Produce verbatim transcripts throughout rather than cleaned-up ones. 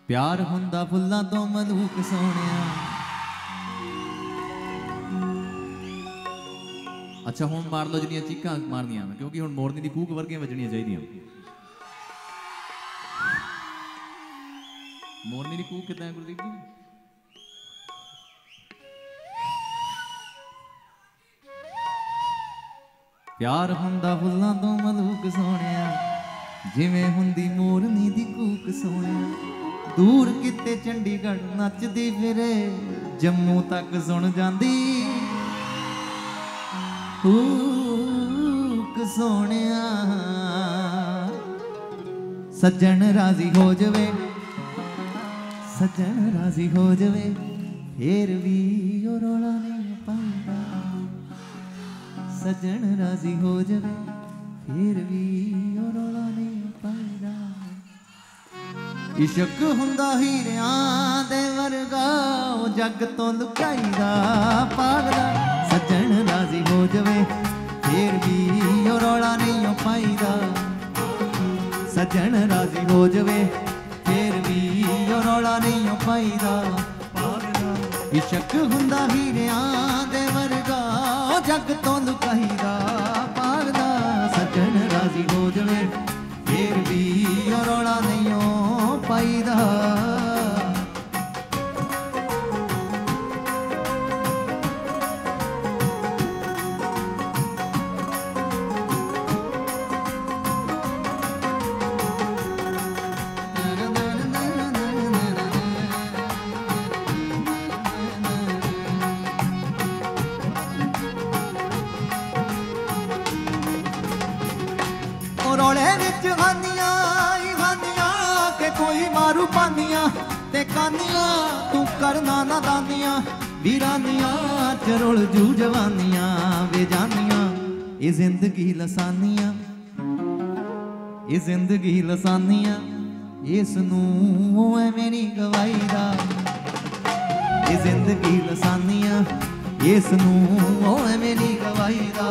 प्यार हुंदा फुल्लां तो मलूक सोहणिया। अच्छा हुण मार लो जिन्नियां चीकां मारनियां क्योंकि हुण मोरनी दी कूक वर्गियां वजणियां चाहिदियां। मोरनी दी कूक किदां है गुरदीप जी? प्यार हुंदा फुल्लां तो मलूक सोहणिया, जिवें हुंदी मोरनी दी कूक सोहणिया। दूर किते चंडीगढ़ नचदी फिरे, जम्मू तक सुन जांदी कूक सोहणिया। सज्जन राजी हो जवे, सज्जन राजी हो जवे, फिर भी ओ रौला नहीं पांदा। सज्जन राजी हो जवे, फिर भी ओ रौला नहीं पांदा। इश्क हुंदा हीरियां दे वर्गा, ओ जग तो लुकाईदा पागदा। सज्जन राजी हो जवे, फिर भी ओ रौला नहीं पाईदा। सज्जन राजी हो जवे, फिर भी ओ रौला नहीं पाईदा। इश्क हुंदा हीरियां दे वर्गा, ओ जग तो लुकाईदा पागदा। सज्जन राजी हो जवे, फिर भी ओ रौला नहीं पाईदा। रौले विच हानियां हानियां के कोई मारू पानियां ते कानियां, तू करना ना दानियां वीरानियां चरुल जू जवानियां वे जानियां। ये जिंदगी लसानियां, ये जिंदगी लसानियां, इस नूं एवें नहीं गवाईदा। ये जिंदगी लसानियां, इस नूं एवें नहीं गवाईदा।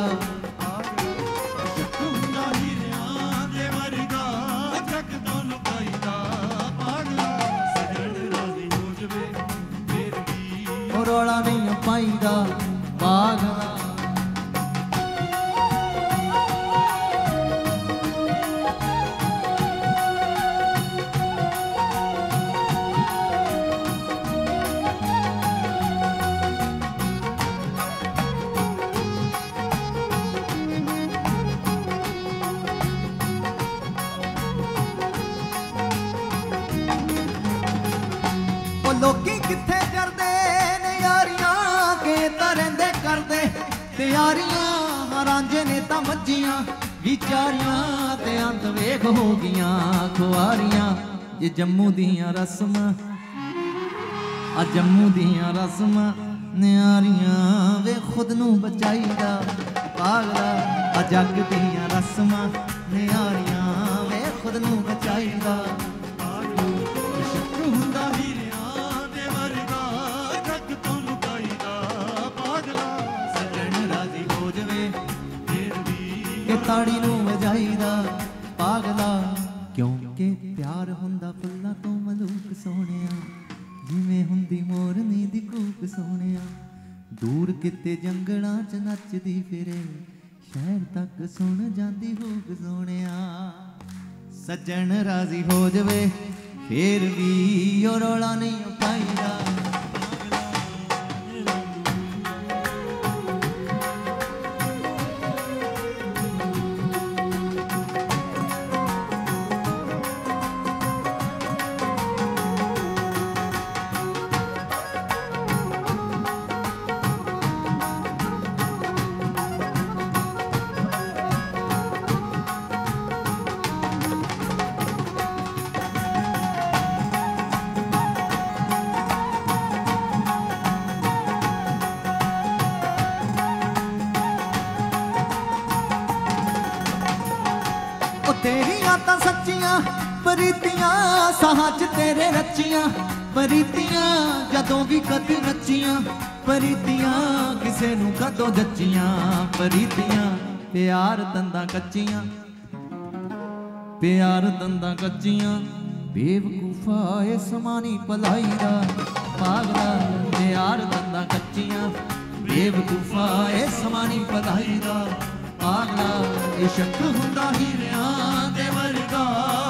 रौला नहीं पाईदा पागदा। ओ लोकी किथे करदे तैयारियां, रांझे ने तां मज्जियां विचारियां ते अंत वेख हो गियां खुआरियां। ये जम्मू दियां रस्मां, आ जम्मू दियां रस्मां न्यारियां वे खुद नूं बचाईदा पागला। आ जग दियां रस्मां न्यारियां वे खुद नूं बचाईदा। हुंदा हीरियां दे वर्गा, जग तो लुकाईदा पागला। ताड़ी नूं वजाईदा पागला। क्योंकि प्यार हुंदा फुल्लां तो मलूक सोहणिया, जिवें हुंदी मोरनी दी कूक सोहणिया। दूर किते जंगलां च नचदी फिरे, शहर तक सुन जांदी हूक सोहणिया। सज्जन राजी हो जवे, फिर भी ओ रौला नहीं पाईदा। तेरियां तां सच्चियां प्रीतियां, साहां च तेरे रचियां प्रीतियां। जदों भी कदी नचियां प्रीतियां, किसे नूं कदों जचियां प्रीतियां। प्यार दंदा कच्चियां, प्यार दंदा कच्चियां, बेवकूफा ए समानी भलाई दा पागला ते यार दंदा कच्चियां बेवकूफा ए समानी भलाई दा पागला इश्क हुंदा हीरियां दे वर्गा